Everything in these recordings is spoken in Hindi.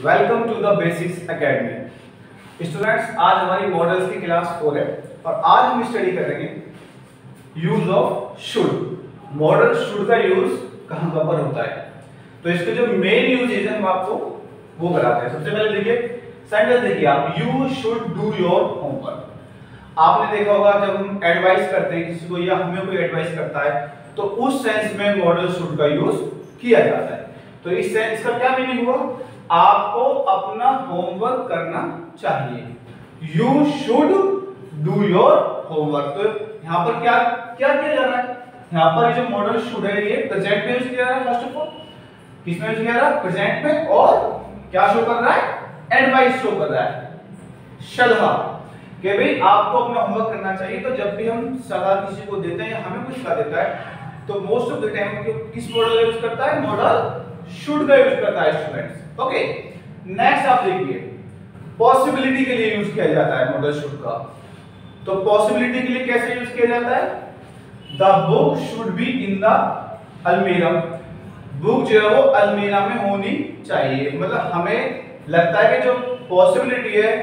Welcome to the basics academy. Students, आज हमारी मॉडल्स की क्लास 4 है और आज हम स्टडी करेंगे use of should. Modal should का यूज कहां पर होता है, तो इसके जो मेन यूजेज है हम आपको वो बताते हैं। सबसे पहले देखिए सेंटेंस, देखिए आप, you should do your homework. आपने देखा होगा जब हम एडवाइस करते हैं किसी को या हमें कोई एडवाइस करता है तो उस सेंस में मॉडल शुड का यूज किया जाता है। तो इस सेंस का क्या मीनिंग हुआ, आपको अपना होमवर्क करना चाहिए। You should do your homework. तो यहाँ पर क्या क्या किया जा रहा है, यहाँ पर जो मॉडल शुड है ये प्रेजेंट में यूज किया जा रहा है। फर्स्ट ऑफ ऑल किसमें यूज किया जा रहा है, प्रेजेंट में, और क्या शो कर रहा है, एडवाइस शो कर रहा है, सलाह कि भाई आपको अपना होमवर्क करना चाहिए। तो जब भी हम सलाह किसी को देते हैं या हमें कुछ सलाह देता है तो मोस्ट ऑफ द टाइम किस मॉडल का यूज करता है, मॉडल शुड का यूज करता है स्टूडेंट्स। ओके, नेक्स्ट आप देखिए पॉसिबिलिटी के लिए यूज किया जाता है मॉडल शुड का। तो पॉसिबिलिटी के लिए कैसे यूज किया जाता है, the book should be in the almirah. Book जो है वो अलमीरा में होनी चाहिए। मतलब हमें लगता है कि जो पॉसिबिलिटी है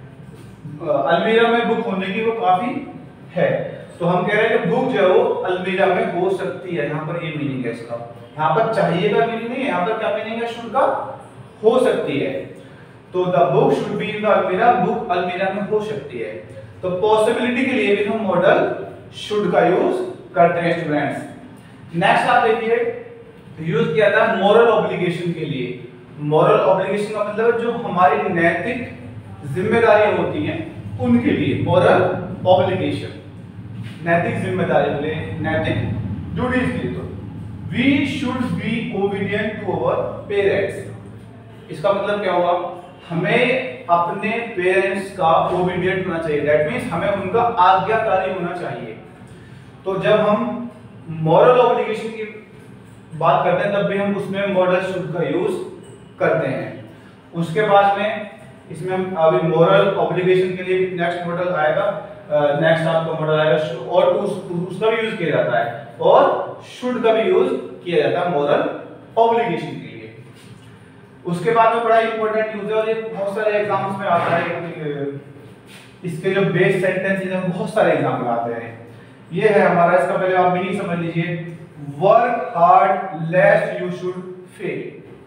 अलमीरा में बुक होने की वो काफी है, तो हम कह रहे हैं कि बुक जो है वो अलमीरा में हो सकती है। यहाँ पर ये मीनिंग है इसका, यहाँ पर चाहिए का मीनिंग नहीं है, यहाँ पर क्या मीनिंग है, शुड का, हो सकती है। तो the book should be in the almirah, book अलमीरा में हो सकती है। तो पॉसिबिलिटी के लिए भी हम मॉडल शुड का यूज करते हैं स्टूडेंट्स। नेक्स्ट आप देखिए यूज किया था मॉरल ऑब्लिगेशन के लिए। मॉरल ऑब्लिगेशन का मतलब जो हमारी नैतिक जिम्मेदारियां होती हैं उनके लिए मॉरल ऑब्लिगेशन, नैतिक जिम्मेदारी बोले, नैतिक ड्यूटीज के लिए। तो we should be obedient to our parents. इसका मतलब क्या होगा, हमें अपने पेरेंट्स का ओबीडिएंट होना चाहिए। दैट मींस हमें उनका आज्ञाकारी होना चाहिए। तो जब हम मॉरल ऑब्लिगेशन की बात करते हैं तब भी हम उसमें मॉडल शुड का यूज करते हैं। उसके बाद में इसमें हम अभी मॉरल ऑब्लिगेशन के लिए नेक्स्ट मॉडल आएगा, नेक्स्ट आपका मॉडल आएगा और उसका भी यूज किया जाता है और शुड का भी यूज किया जाता है मॉरल ऑब्लिगेशन के लिए। उसके बाद में बड़ा इंपॉर्टेंट यूज है और ये बहुत सारे एग्जाम्स में आता है। इसके जो बेस सेंटेंसेस हैं बहुत सारे एग्जाम में आते हैं। ये है हमारा, इसका पहले आप मीनिंग समझ लीजिए, work hard lest you should fail.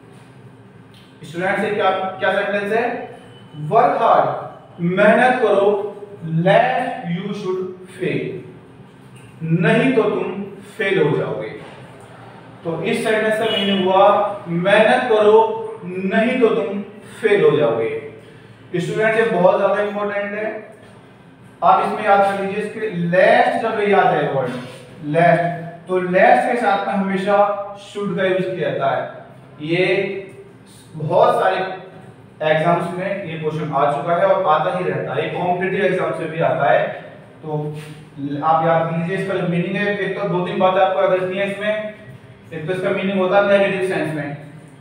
Student से क्या क्या सेंटेंस है, वर्क हार्ड, मेहनत करो, लेस्ट यू शुड फेल, नहीं तो तुम फेल हो जाओगे। तो इस सेंटेंस का मीनिंग हुआ मेहनत करो नहीं तो तुम फेल हो जाओगे। स्टूडेंट ये बहुत ज्यादा इंपॉर्टेंट है, आप इसमें याद कर लीजिए। इसके लेस्ट जब याद है वर्ड लेस्ट, तो लेस्ट के साथ में हमेशा शुड का यूज किया जाता है। ये बहुत सारे एग्जाम्स में ये क्वेश्चन आ चुका है और आता ही रहता है, ये कॉम्पिटिटिव एग्जाम से भी आता है। तो आप याद कर लीजिए। इसका जो मीनिंग है, एक तो दो तीन बातें आपको याद रखनी है इसमें। एक तो इसका मीनिंग होता है नेगेटिव सेंस में,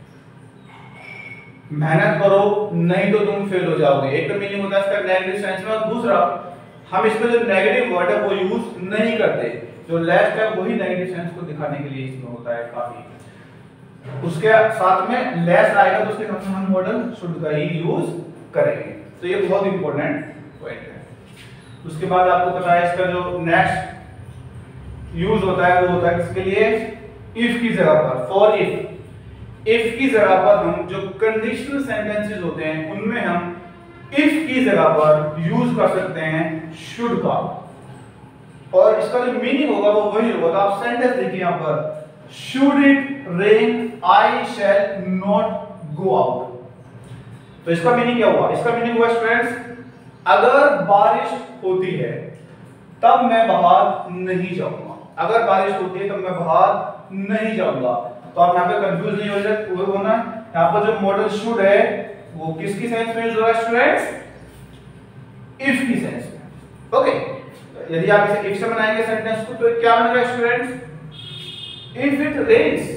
मेहनत करो नहीं तो तुम फेल हो जाओगे, एक तो मीनिंग होता है इसका नेगेटिव सेंस में। और दूसरा, हम इसमें जो नेगेटिव वर्ड है वो यूज नहीं करते, जो लेस्ट है वही नेगेटिव सेंस को दिखाने के लिए इसमें होता है काफी। उसके साथ में लेस आएगा तो उसके साथ में हम मॉडल शुड का ही यूज करेंगे। तो ये बहुत इंपॉर्टेंट पॉइंट है। उसके बाद आपको पता है इसका जो नेक्स्ट यूज होता है वो होता है किसके लिए, इफ की जगह पर, फॉर इफ की जगह पर हम जो कंडीशनल सेंटेंसेस होते हैं उनमें हम इफ की जगह पर यूज कर सकते हैं शुड का, और इसका जो मीनिंग होगा वो वही होगा। तो आप सेंटेंस देखिए यहाँ पर, should it rain I shall not go out। तो इसका मीनिंग क्या हुआ, इसका मीनिंग हुआ स्टूडेंट्स, अगर बारिश होती है तब मैं बाहर नहीं जाऊंगा। अगर बारिश होती है तब मैं बाहर नहीं जाऊंगा। तो आप यहाँ पे कंफ्यूज नहीं होना। यहाँ पर जो मॉडल शुड है वो किसकी सेंस में यूज हो रहा है स्टूडेंट्स, इफ की सेंस में। ओके, यदि आप इसे इफ से बनाएंगे सेंटेंस को तो क्या बनेगा students, if it rains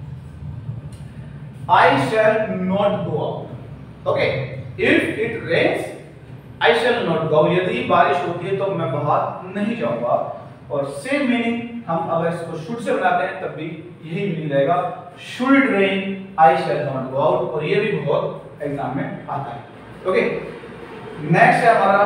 I shall not go out। okay, if it rains I shall not go, यदि बारिश होती है तो मैं बाहर नहीं जाऊंगा। और सेम मीनिंग हम अगर इसको शुड से बनाते हैं तब भी यही मीनिंग रहेगा, should it rain I shall not go out. और ये भी बहुत एग्जाम में आता है। ओके, नेक्स्ट है हमारा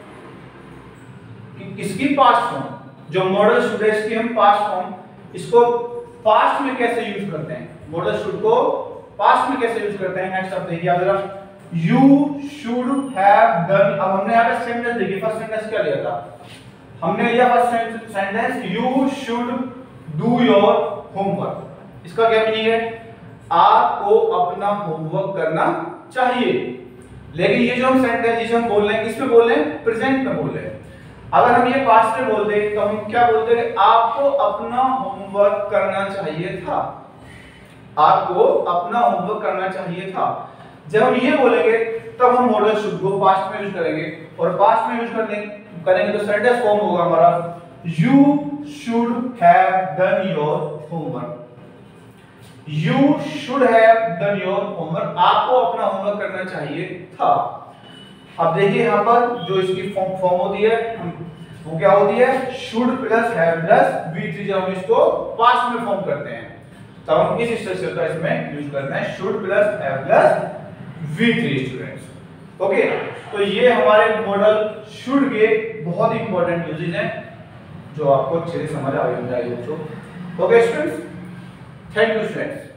इसकी पास्ट फॉर्म, जो मॉडल शुड है इसकी हम पास्ट फॉर्म, इसको पास्ट में कैसे यूज करते हैं, मॉडल शुड को पास्ट में कैसे यूज करते हैं। नेक्स्ट आप देखिए, जरा यू शुड हैव डन। अब हमने यहाँ पे सेंटेंस देखिए, फर्स्ट सेंटेंस क्या लिया था, हमने लिया first sentence you should do your homework. इसका क्या मीनिंग है, आपको अपना होमवर्क करना चाहिए। लेकिन ये जो हम सेंटेंस जिसे हम बोल रहे हैं किस में बोल रहे हैं, प्रेजेंट में बोल रहे हैं। अगर हम ये पास्ट में बोल दें तो हम क्या बोलते हैं, आपको अपना होमवर्क करना चाहिए था, आपको अपना होमवर्क करना चाहिए था। जब हम ये बोलेंगे तब हम मॉडल शुड को पास्ट में यूज करेंगे, और पास्ट में यूज करेंगे तो सेंटेंस फॉर्म होगा हमारा you should have done your homework. You should have done your homework, आपको अपना होमवर्क करना चाहिए था। अब देखिए यहाँ पर जो इसकी फॉर्म होती है वो क्या होती है, should plus have plus V3। जब हम इसको पास्ट में फॉर्म करते हैं तब हम इस स्ट्रक्चर का इसमें यूज करते हैं, should plus have plus V3 students. Okay, तो ये हमारे मॉडल शुड के बहुत ही इंपॉर्टेंट यूजेस हैं जो आपको अच्छे से समझ आ गए होंगे। Okay students, thank you students.